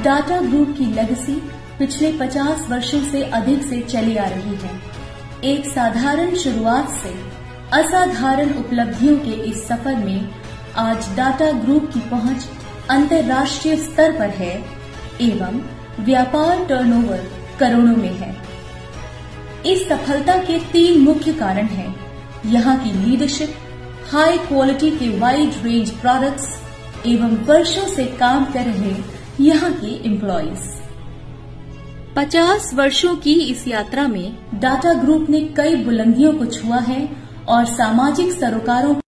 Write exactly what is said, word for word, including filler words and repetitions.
Tata group की legacy पिछले पचास वर्षों से अधिक से चली आ रही है। एक साधारण शुरुआत से असाधारण उपलब्धियों के इस सफर में आज टाटा ग्रुप की पहुंच अंतर्राष्ट्रीय स्तर पर है एवं व्यापार टर्नओवर करोड़ों में है। इस सफलता के तीन मुख्य कारण हैं। यहाँ की लीडरशिप, हाई क्वालिटी के वाइड रेंज प्रोडक्ट्स एवं वर्षों से काम कर रहे यहाँ के एम्प्लॉइज। पचास वर्षों की इस यात्रा में टाटा ग्रुप ने कई बुलंदियों को छुआ है और सामाजिक सरोकारों